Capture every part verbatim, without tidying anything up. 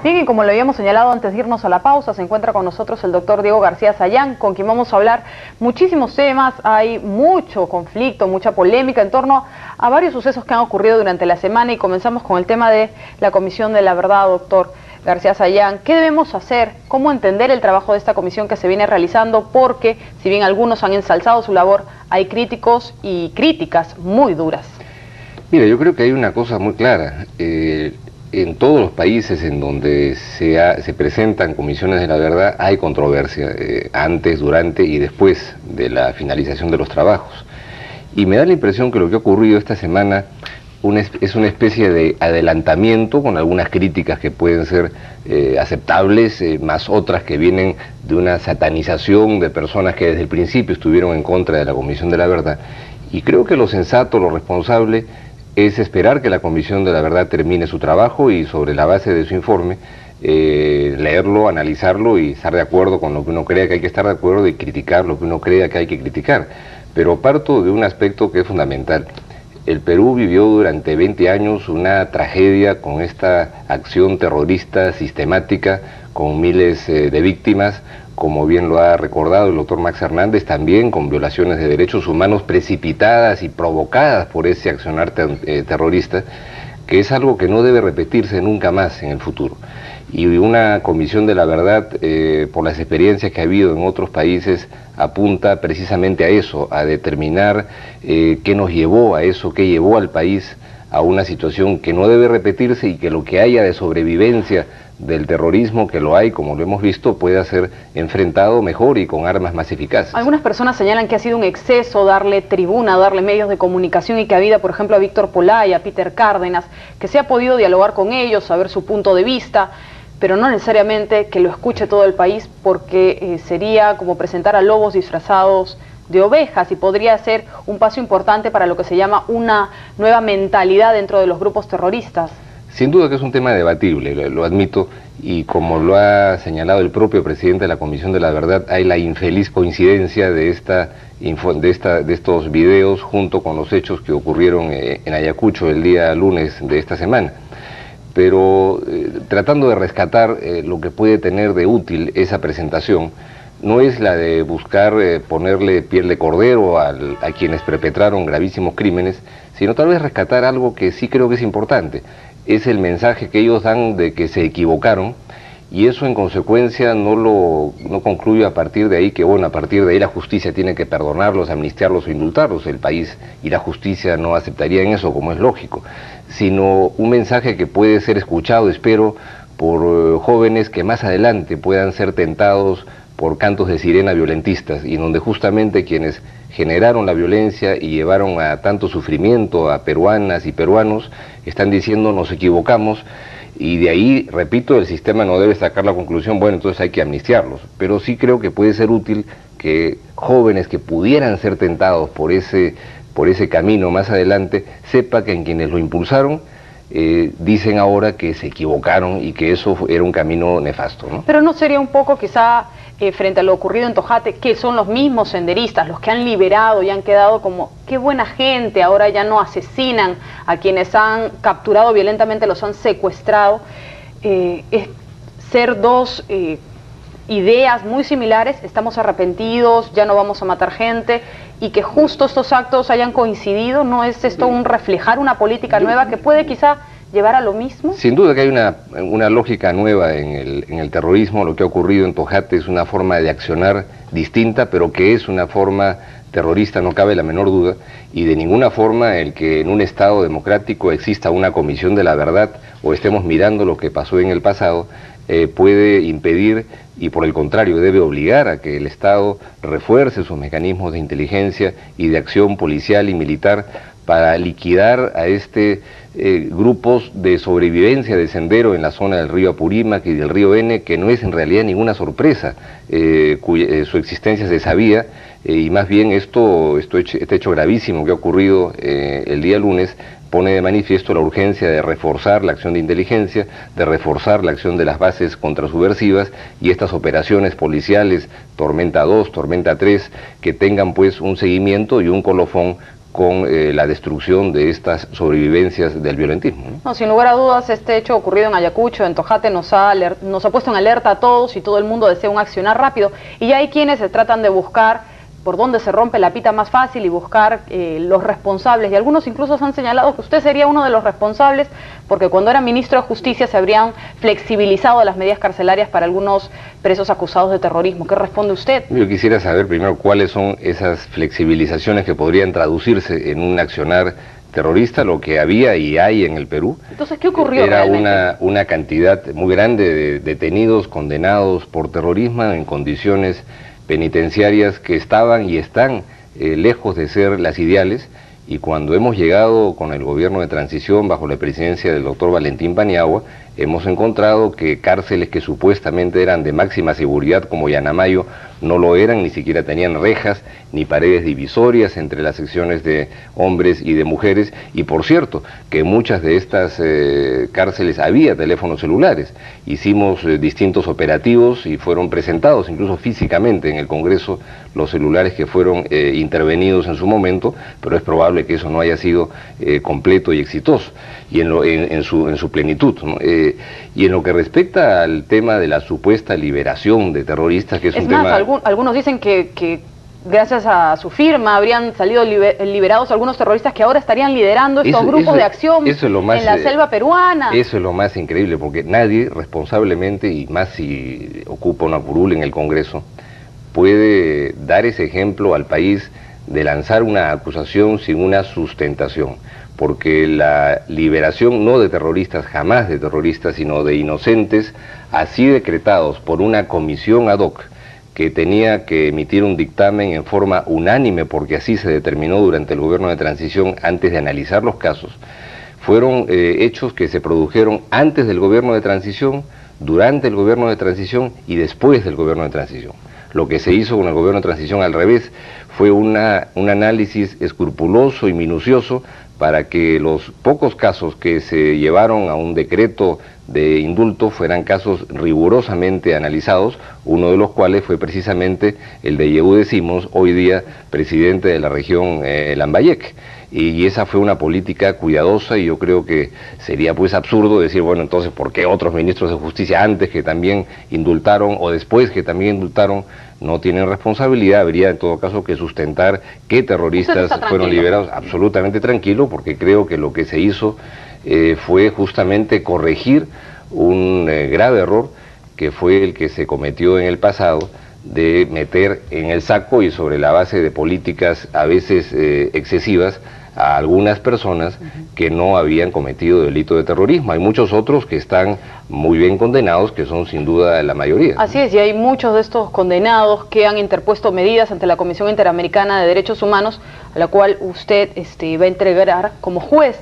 Bien, y como lo habíamos señalado antes de irnos a la pausa, se encuentra con nosotros el doctor Diego García Sayán, con quien vamos a hablar muchísimos temas. Hay mucho conflicto, mucha polémica en torno a varios sucesos que han ocurrido durante la semana, y comenzamos con el tema de la Comisión de la Verdad, doctor García Sayán. ¿Qué debemos hacer? ¿Cómo entender el trabajo de esta comisión que se viene realizando? Porque, si bien algunos han ensalzado su labor, hay críticos y críticas muy duras. Mira, yo creo que hay una cosa muy clara. Eh, en todos los países en donde se, ha, se presentan comisiones de la verdad hay controversia, eh, antes, durante y después de la finalización de los trabajos. Y me da la impresión que lo que ha ocurrido esta semana una, es una especie de adelantamiento, con algunas críticas que pueden ser eh, aceptables, eh, más otras que vienen de una satanización de personas que desde el principio estuvieron en contra de la Comisión de la Verdad. Y creo que lo sensato, lo responsable, es esperar que la Comisión de la Verdad termine su trabajo y, sobre la base de su informe, eh, leerlo, analizarlo y estar de acuerdo con lo que uno crea que hay que estar de acuerdo y criticar lo que uno crea que hay que criticar. Pero parto de un aspecto que es fundamental. El Perú vivió durante veinte años una tragedia con esta acción terrorista sistemática, con miles eh, de víctimas, como bien lo ha recordado el doctor Max Hernández, también con violaciones de derechos humanos precipitadas y provocadas por ese accionar ter eh, terrorista, que es algo que no debe repetirse nunca más en el futuro. Y una Comisión de la Verdad, eh, por las experiencias que ha habido en otros países, apunta precisamente a eso, a determinar eh, qué nos llevó a eso, qué llevó al país a una situación que no debe repetirse, y que lo que haya de sobrevivencia del terrorismo, que lo hay, como lo hemos visto, pueda ser enfrentado mejor y con armas más eficaces. Algunas personas señalan que ha sido un exceso darle tribuna, darle medios de comunicación, y que ha habido, por ejemplo, a Víctor Polay, a Peter Cárdenas, que se ha podido dialogar con ellos, saber su punto de vista, pero no necesariamente que lo escuche todo el país, porque eh, sería como presentar a lobos disfrazados de ovejas, y podría ser un paso importante para lo que se llama una nueva mentalidad dentro de los grupos terroristas. Sin duda que es un tema debatible, lo, lo admito, y como lo ha señalado el propio presidente de la Comisión de la Verdad, hay la infeliz coincidencia de, esta, de, esta, de estos videos junto con los hechos que ocurrieron eh, en Ayacucho el día lunes de esta semana. Pero eh, tratando de rescatar eh, lo que puede tener de útil esa presentación, no es la de buscar eh, ponerle piel de cordero al, a quienes perpetraron gravísimos crímenes, sino tal vez rescatar algo que sí creo que es importante. Es el mensaje que ellos dan de que se equivocaron, y eso en consecuencia no lo no concluye a partir de ahí que, bueno, a partir de ahí la justicia tiene que perdonarlos, amnistiarlos o indultarlos. El país y la justicia no aceptarían eso, como es lógico, sino un mensaje que puede ser escuchado, espero, por uh, jóvenes que más adelante puedan ser tentados por cantos de sirena violentistas, y donde justamente quienes generaron la violencia y llevaron a tanto sufrimiento a peruanas y peruanos están diciendo: nos equivocamos. Y de ahí, repito, el sistema no debe sacar la conclusión, bueno, entonces hay que amnistiarlos. Pero sí creo que puede ser útil que jóvenes que pudieran ser tentados por ese, por ese camino más adelante, sepa que en quienes lo impulsaron eh, dicen ahora que se equivocaron y que eso era un camino nefasto, ¿no? Pero ¿no sería un poco quizá eh, frente a lo ocurrido en Tojate, que son los mismos senderistas los que han liberado y han quedado como qué buena gente, ahora ya no asesinan a quienes han capturado violentamente, los han secuestrado? Eh, es ser dos eh, ideas muy similares: estamos arrepentidos, ya no vamos a matar gente, y que justo estos actos hayan coincidido. ¿No es esto un reflejar una política nueva que puede quizá llevar a lo mismo? Sin duda que hay una, una lógica nueva en el, en el terrorismo. Lo que ha ocurrido en Tojate es una forma de accionar distinta, pero que es una forma terrorista, no cabe la menor duda, y de ninguna forma el que en un Estado democrático exista una Comisión de la Verdad o estemos mirando lo que pasó en el pasado eh, puede impedir, y por el contrario debe obligar a que el Estado refuerce sus mecanismos de inteligencia y de acción policial y militar para liquidar a este eh, grupos de sobrevivencia de sendero en la zona del río Apurímac y del río Ene, que no es en realidad ninguna sorpresa, eh, cuya, eh, su existencia se sabía, eh, y más bien esto, esto este hecho gravísimo que ha ocurrido eh, el día lunes pone de manifiesto la urgencia de reforzar la acción de inteligencia, de reforzar la acción de las bases contrasubversivas, y estas operaciones policiales, Tormenta dos, Tormenta tres, que tengan pues un seguimiento y un colofón con eh, la destrucción de estas sobrevivencias del violentismo, ¿no? No, sin lugar a dudas, este hecho ocurrido en Ayacucho, en Tojate, nos ha, nos ha puesto en alerta a todos y todo el mundo desea un accionar rápido. Y ya hay quienes se tratan de buscar por dónde se rompe la pita más fácil y buscar eh, los responsables. Y algunos incluso han señalado que usted sería uno de los responsables porque cuando era ministro de Justicia se habrían flexibilizado las medidas carcelarias para algunos presos acusados de terrorismo. ¿Qué responde usted? Yo quisiera saber primero cuáles son esas flexibilizaciones que podrían traducirse en un accionar terrorista. Lo que había y hay en el Perú. Entonces, ¿qué ocurrió Era realmente? una, una cantidad muy grande de detenidos, condenados por terrorismo en condiciones penitenciarias que estaban y están eh, lejos de ser las ideales, y cuando hemos llegado con el gobierno de transición bajo la presidencia del doctor Valentín Paniagua, hemos encontrado que cárceles que supuestamente eran de máxima seguridad como Yanamayo no lo eran, ni siquiera tenían rejas ni paredes divisorias entre las secciones de hombres y de mujeres, y por cierto, que en muchas de estas eh, cárceles había teléfonos celulares. Hicimos eh, distintos operativos y fueron presentados incluso físicamente en el Congreso los celulares que fueron eh, intervenidos en su momento, pero es probable que eso no haya sido eh, completo y exitoso y en, lo, en, en, su, en su plenitud, ¿no? Eh, y en lo que respecta al tema de la supuesta liberación de terroristas, que es, es un más, tema... Algún, algunos dicen que, que gracias a su firma habrían salido liber, liberados algunos terroristas que ahora estarían liderando estos eso, grupos eso, de acción eso es lo más, en la selva peruana. Eso es lo más increíble, porque nadie responsablemente, y más si ocupa una curul en el Congreso, puede dar ese ejemplo al país de lanzar una acusación sin una sustentación, porque la liberación no de terroristas, jamás de terroristas, sino de inocentes, así decretados por una comisión ad hoc, que tenía que emitir un dictamen en forma unánime, porque así se determinó durante el gobierno de transición antes de analizar los casos, fueron eh, hechos que se produjeron antes del gobierno de transición, durante el gobierno de transición y después del gobierno de transición. Lo que se hizo con el gobierno de transición al revés fue una, un análisis escrupuloso y minucioso para que los pocos casos que se llevaron a un decreto de indulto fueran casos rigurosamente analizados, uno de los cuales fue precisamente el de Yehude Simons, hoy día presidente de la región eh, Lambayeque. Y, y esa fue una política cuidadosa, y yo creo que sería pues absurdo decir, bueno, entonces, ¿por qué otros ministros de justicia antes que también indultaron o después que también indultaron no tienen responsabilidad? Habría en todo caso que sustentar que terroristas fueron liberados. Absolutamente tranquilo, porque creo que lo que se hizo eh, fue justamente corregir un eh, grave error que fue el que se cometió en el pasado, de meter en el saco y sobre la base de políticas a veces eh, excesivas a algunas personas que no habían cometido delito de terrorismo. Hay muchos otros que están muy bien condenados, que son sin duda la mayoría. Así es, y hay muchos de estos condenados que han interpuesto medidas ante la Comisión Interamericana de Derechos Humanos, a la cual usted este, va a entregar como juez.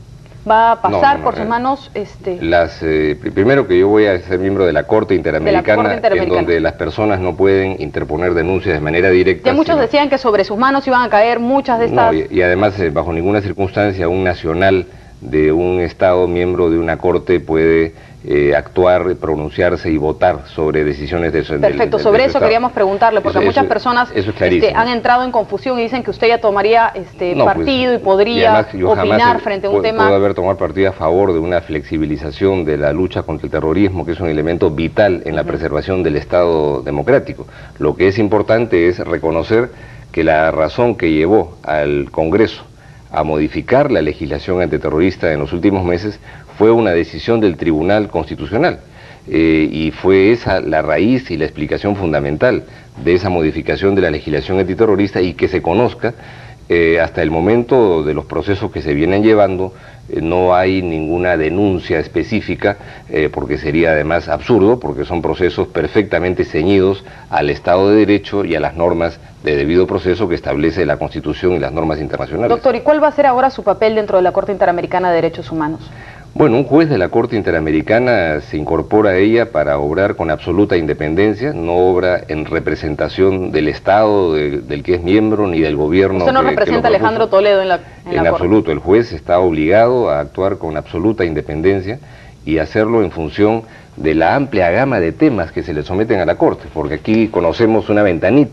¿Va a pasar no, no, no, por sus manos? Este... Las, eh, primero que yo voy a ser miembro de la Corte Interamericana, Corte Interamericana, en donde las personas no pueden interponer denuncias de manera directa. Ya muchos sino... decían que sobre sus manos iban a caer muchas de estas... No, y, y además, eh, bajo ninguna circunstancia, un nacional de un Estado miembro de una Corte puede eh, actuar, pronunciarse y votar sobre decisiones de eso. Perfecto, del, sobre del eso Estado. Queríamos preguntarle, porque eso, muchas eso, personas eso es este, han entrado en confusión y dicen que usted ya tomaría este no, partido pues, y podría y opinar frente a un puedo, tema... Puedo haber tomado partido a favor de una flexibilización de la lucha contra el terrorismo, que es un elemento vital en la uh-huh. preservación del Estado democrático. Lo que es importante es reconocer que la razón que llevó al Congreso a modificar la legislación antiterrorista en los últimos meses fue una decisión del Tribunal Constitucional. Eh, y fue esa la raíz y la explicación fundamental de esa modificación de la legislación antiterrorista, y que se conozca eh, hasta el momento de los procesos que se vienen llevando. Eh, no hay ninguna denuncia específica, eh, porque sería además absurdo, porque son procesos perfectamente ceñidos al Estado de Derecho y a las normas de debido proceso que establece la Constitución y las normas internacionales. Doctor, ¿y cuál va a ser ahora su papel dentro de la Corte Interamericana de Derechos Humanos? Bueno, un juez de la Corte Interamericana se incorpora a ella para obrar con absoluta independencia, no obra en representación del Estado de, del que es miembro, ni del gobierno. ¿Usted no que, representa que a Alejandro Toledo en la, en en la absoluto, Corte? El juez está obligado a actuar con absoluta independencia y hacerlo en función de la amplia gama de temas que se le someten a la Corte, porque aquí conocemos una ventanita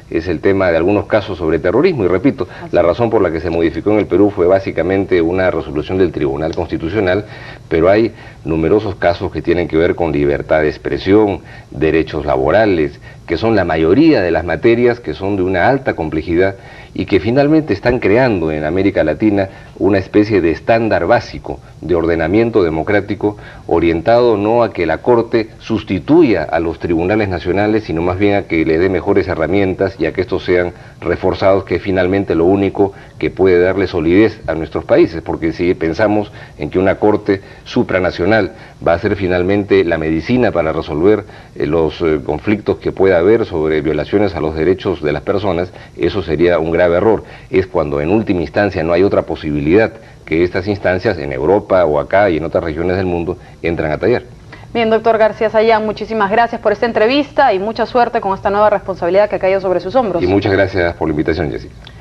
es el tema de algunos casos sobre terrorismo, y repito, Así. la razón por la que se modificó en el Perú fue básicamente una resolución del Tribunal Constitucional, pero hay numerosos casos que tienen que ver con libertad de expresión, derechos laborales, que son la mayoría de las materias que son de una alta complejidad y que finalmente están creando en América Latina una especie de estándar básico de ordenamiento democrático orientado no a que la Corte sustituya a los tribunales nacionales, sino más bien a que le dé mejores herramientas y a que estos sean reforzados, que es finalmente lo único que puede darle solidez a nuestros países, porque si pensamos en que una Corte supranacional va a ser finalmente la medicina para resolver eh, los eh, conflictos que pueda haber sobre violaciones a los derechos de las personas, eso sería un grave error. Es cuando en última instancia no hay otra posibilidad que estas instancias en Europa o acá y en otras regiones del mundo entran a tallar. Bien, doctor García Sayán, muchísimas gracias por esta entrevista y mucha suerte con esta nueva responsabilidad que ha caído sobre sus hombros. Y muchas gracias por la invitación, Jessica.